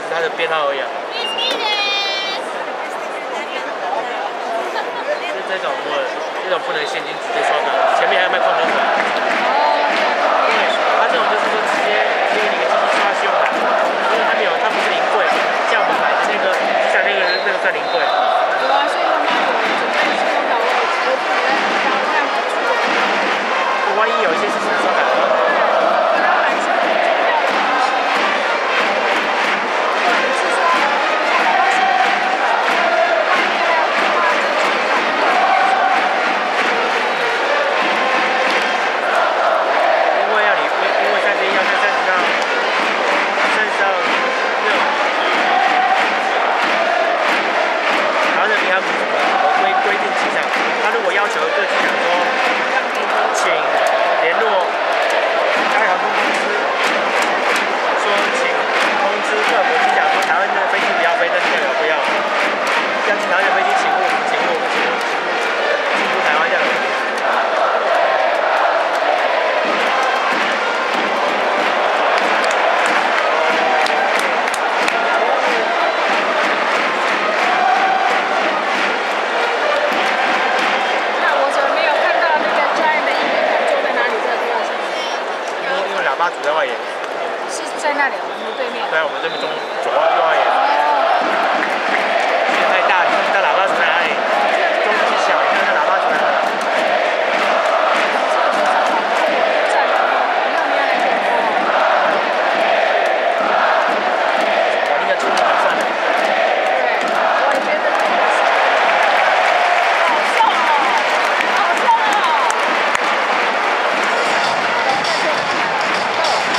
是它的编号而已啊。是这种不能现金直接刷卡，前面还要卖矿泉水。对，它这种就是说直接给你个机器刷就好，因为它不是临柜，像我们买的那个，像那个算临柜。